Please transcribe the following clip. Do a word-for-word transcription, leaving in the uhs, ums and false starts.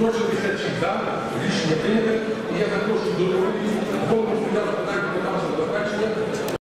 сто шістдесят шість за. Рішення прийнято. І я запрошую до доповіді голову Комітету з питань